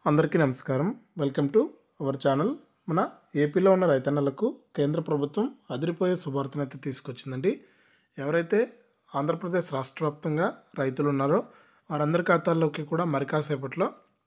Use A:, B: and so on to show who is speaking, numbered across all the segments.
A: అందరికీ నమస్కారం. Welcome to our channel. మన ఏపీలో ఉన్న రైతన్నలకు కేంద్ర ప్రభుత్వం అదిరిపోయే శుభార్తనైతే తీసుకొచ్చిందండి. ఎవరైతే ఆంధ్రప్రదేశ్ రాష్ట్ర వ్యాప్తంగా రైతులు ఉన్నారో వారందరి ఖాతాల్లోకి కూడా మరి కాసేపట్లో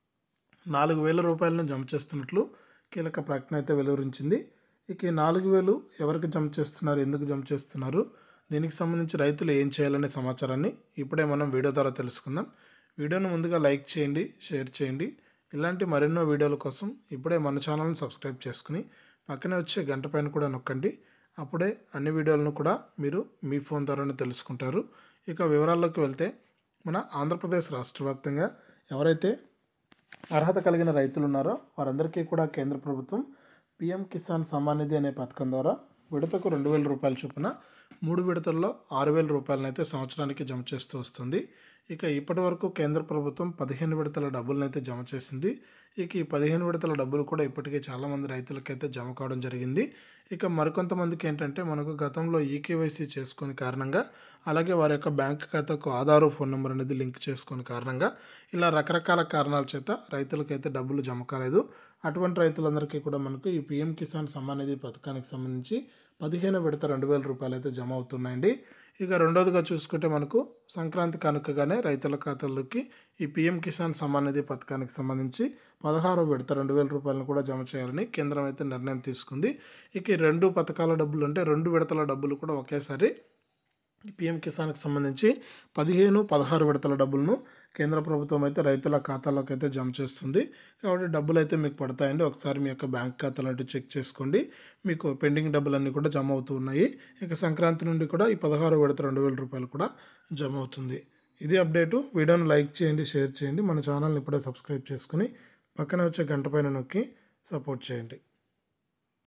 A: 4,000 రూపాయలను జమ చేస్తున్నట్లు కీలక ప్రకటన అయితే వెలువరించింది. ఇక ఈ 4,000 ఎవరికి జమ చేస్తున్నారు, ఎందుకు జమ చేస్తున్నారు, దీనికి సంబంధించి రైతులు ఏం చేయాలనే సమాచారాన్ని ఇప్పుడే మనం వీడియో ద్వారా తెలుసుకుందాం. వీడియోను ముందుగా లైక్ చేయండి, షేర్ చేయండి. ఇలాంటి మరెన్నో వీడియోల కోసం ఇప్పుడే మన ఛానల్ని సబ్స్క్రైబ్ చేసుకుని పక్కనే వచ్చే గంట పైన కూడా నొక్కండి. అప్పుడే అన్ని వీడియోలను కూడా మీరు మీ ఫోన్ ద్వారానే తెలుసుకుంటారు. ఇక వివరాల్లోకి వెళ్తే మన ఆంధ్రప్రదేశ్ రాష్ట్ర వ్యాప్తంగా ఎవరైతే అర్హత కలిగిన రైతులు ఉన్నారో వారందరికీ కూడా కేంద్ర ప్రభుత్వం పీఎం కిసాన్ సమ్మాన్ నిధి అనే పథకం ద్వారా విడతకు 2,000 రూపాయల చొప్పున 3 విడతల్లో 6,000 రూపాయలను అయితే సంవత్సరానికి జమ చేస్తూ వస్తుంది. ఇక ఇప్పటి వరకు కేంద్ర ప్రభుత్వం 15 విడతల డబ్బులను అయితే జమ చేసింది. ఇక ఈ 15 విడతల డబ్బులు కూడా ఇప్పటికే చాలామంది రైతులకైతే జమ కావడం జరిగింది. ఇక మరికొంతమందికి ఏంటంటే మనకు గతంలో ఈకేవైసీ చేసుకునే కారణంగా, అలాగే వారి యొక్క బ్యాంక్ ఖాతాకు ఆధార్ ఫోన్ నెంబర్ అనేది లింక్ చేసుకునే కారణంగా ఇలా రకరకాల కారణాల చేత రైతులకైతే డబ్బులు జమ కాలేదు. అటువంటి రైతులందరికీ కూడా మనకు ఈ పీఎం కిసాన్ సమ్మాన్ నిధి పథకానికి సంబంధించి 15 విడత 2,000 రూపాయలు అయితే జమ అవుతున్నాయండి. ఇక రెండోదిగా చూసుకుంటే మనకు సంక్రాంతి కానుకగానే రైతుల ఖాతాల్లోకి ఈ పీఎం కిసాన్ సమ్మాన్ నిధి పథకానికి సంబంధించి 16వ విడత 2,000 రూపాయలను కూడా జమ చేయాలని కేంద్రం అయితే నిర్ణయం తీసుకుంది. ఇక ఈ 2 పథకాల డబ్బులు అంటే 2 విడతల డబ్బులు కూడా ఒకేసారి పీఎం కిసాన్కి సంబంధించి 15, 16 విడతల డబ్బులను కేంద్ర ప్రభుత్వం అయితే రైతుల ఖాతాలోకి అయితే జమ చేస్తుంది. కాబట్టి డబ్బులు అయితే మీకు పడతాయండి. ఒకసారి మీ యొక్క బ్యాంక్ ఖాతాలు చెక్ చేసుకోండి. మీకు పెండింగ్ డబ్బులన్నీ కూడా జమ అవుతూ ఉన్నాయి. ఇక సంక్రాంతి నుండి కూడా ఈ 16 విడత 2,000 రూపాయలు కూడా జమ అవుతుంది. ఇది అప్డేటు. వీడియోను లైక్ చేయండి, షేర్ చేయండి. మన ఛానల్ని ఇప్పుడే సబ్స్క్రైబ్ చేసుకుని పక్కన వచ్చే గంట పైన నొక్కి సపోర్ట్ చేయండి.